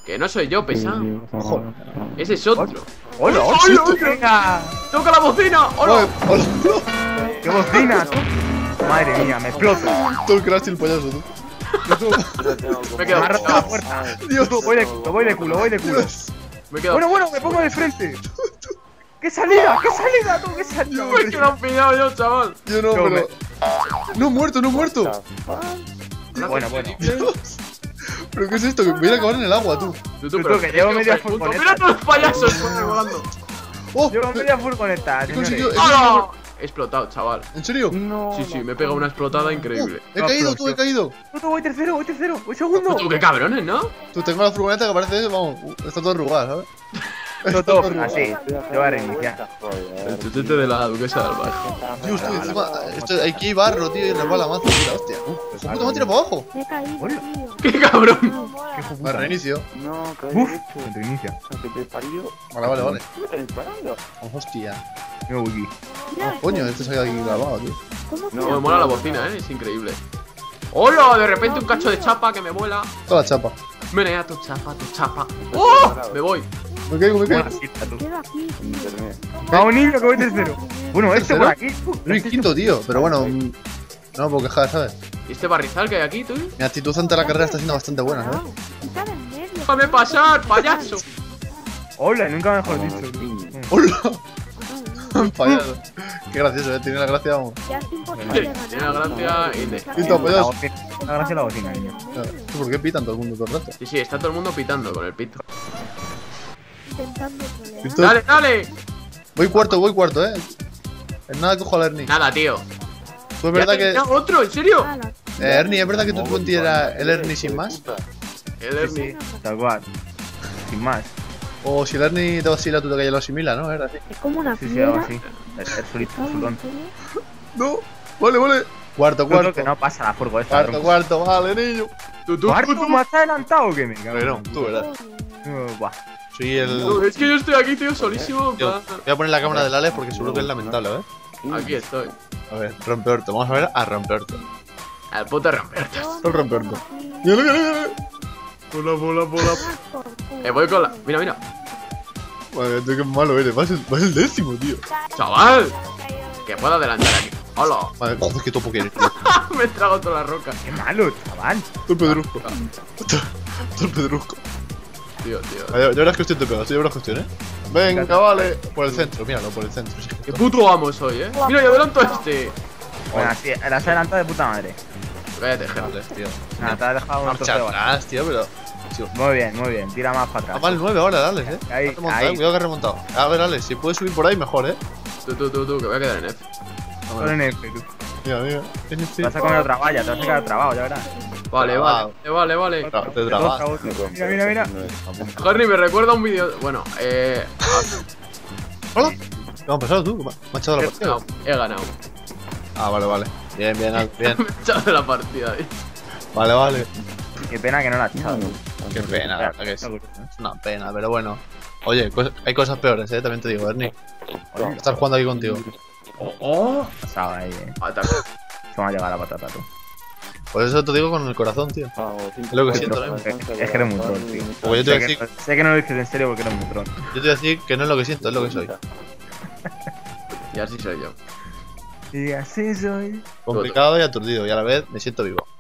Que no soy yo, pesado. Joder. Ese es otro. ¡Hola, ¡Hola, hola! otro! ¡Venga! ¡Toca la bocina! ¡Hola! Hola. ¡Qué bocina! Madre mía, me exploto. Todo el crash y el payaso, tú. Me he Me quedado ha roto la pillado. puerta. Dios. Voy de culo, voy de culo, voy de culo. Dios. Me he quedado Bueno, me pongo de frente. ¡Qué salida! ¡Qué salida, tú! ¡Qué salida! Me he quedado pillado yo, chaval. Yo no, Yo pero. No he muerto, no he muerto. Bueno. Dios. ¿Pero qué es esto? Que voy a acabar en el agua, tú. Tú, Tú, que llevo media puto. furgoneta. Mira todos los payasos por ahí volando. ¡Oh! Llevo media furgoneta, He señores. conseguido. ¡Hola! He explotado, chaval. ¿En serio? Sí, me he pegado una explotada increíble. He caído, tú, he caído. Voy tercero, voy segundo. Tú, qué cabrones, ¿no? Tú tengo la furgoneta que parece, vamos, está todo arrugada, ¿sabes? Todo, así. Yo voy a reiniciar. El tutete de la duquesa del Albaje. Dios, tú, encima, aquí hay barro, tío, y resbala mazo, mira, hostia. ¿Cómo te va a tirar para abajo? Me he caído, Hola. tío. ¡Qué cabrón! No, mola. Qué hijo Me puta. reinicio. No, que Uf, reinicia. te parió. Vale. ¿Qué estás disparando? Oh, hostia. Me voy aquí. Mira, Coño, este se ha quedado aquí grabado, tío. ¿cómo No, No, me mola la bocina, es increíble. ¡Hola! De repente un cacho de chapa que me vuela. Toda la chapa. Menea tu chapa, tu chapa. ¡Oh! Me voy. Me caigo. Buena cita, tú. quedo aquí? Internet. Vamos, niño, que voy tercero. Bueno, este por aquí. Soy quinto, tío, pero bueno, no me puedo quejar, ¿sabes? ¿Y este barrizal que hay aquí, tú? Mi actitud ante la carrera está siendo bastante buena, ¿sabes? Quita del medio. ¡Déjame pasar, payaso! Hola, nunca mejor Como dicho. niño. ¡Hola! Payaso. Qué gracioso, tiene la gracia, vamos. Ya es imposible ganar. Tiene la gracia y de... Quinto, La payaso. bocina. La gracia de la bocina, niño. ¿Tú por qué pitan todo el mundo todo el rato? Sí, está todo el mundo pitando con el pito. Intentando trolear. Pito- ¡Dale, dale! Voy cuarto, En nada cojo al Ernie. Nada, tío. Tú es verdad que. ¡Ya, otro! ¿En serio? Ala, Ernie, ¿es verdad que tu Twenty era el Ernie sin más? El Ernie. Tal cual. Sin más. O si el Ernie te vacila, tú te callas lo asimila, ¿no? Era así. es como una Sí, algo piedra. así. El solito, Ay, sulón. No, vale. Cuarto. Yo creo que no pasa la furgo esta. Cuarto, vale, niño. Tú. ¿Cuarto más adelantado o qué me cago? Pero tú verás. Buah. Soy el. No, es que yo estoy aquí, tío, solísimo. en Tío, plan, voy a poner la cámara del Alex porque seguro que es lamentable, ¿eh? Aquí estoy. A ver, rompeorto. Vamos a ver a rompeorto. Al puto Roberto. El rompeorto. Mira. Bola. Voy con la... Mira. Madre, tú qué malo eres. Vas el décimo, tío. ¡Chaval! Que puedo adelantar aquí. ¡Hola! Madre, joder, qué topo que eres, tío. Me trago toda la roca. Qué malo, chaval. Todo el pedrusco. Todo el pedrusco. Tío. Ya verás cuestión te pegas, ya verás cuestión, ¿eh? Venga, vale. Por el centro, míralo, por el centro. sí. ¡Qué puto amo soy, Mira, yo adelanto a este. Bueno, sí, la has adelantado de puta madre. Cállate, gente. Joder, tío. Nada, te has dejado un Marcha troceo. atrás, tío, pero. Tío. Muy bien. Tira más para Ah, atrás. va el 9 ahora, Alex, Ahí, Ha remontado, ahí. cuidado que ha remontado. A ver, Alex, si puedes subir por ahí, mejor, Tú, que voy a quedar en F. Solo en F, tú. Mira. Te vas a comer otra valla, te vas a quedar trabado, ya verás. Vale. Te trabas. Mira. Harry me recuerda un vídeo. Bueno, Hola. ¿Qué me ha pasado tú? Me ha echado la partida. he ganado. Ah, vale. Bien, Alex, bien. Me he echado de la partida, Vale. Qué pena que no la has echado. Qué pena, la verdad que es una pena, pero bueno. Oye, hay cosas peores, también te digo, Ernie. Estar jugando aquí contigo. Pasado ahí, Ataque. Se me ha llegado la patata, tú. Por eso te digo con el corazón, tío. Es lo que siento, Es que eres muy troll, tío. Porque yo te voy a decir, Sé que no lo dices en serio porque eres muy troll. yo te voy a decir que no es lo que siento, es lo que soy. Y así soy yo. Y así soy. Complicado y aturdido, y a la vez me siento vivo.